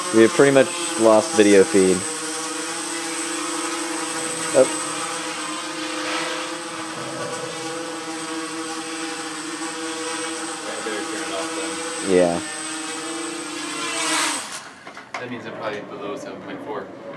We have pretty much lost video feed. Oh. I better turn it off then. Yeah. That means I'm probably below 7.4.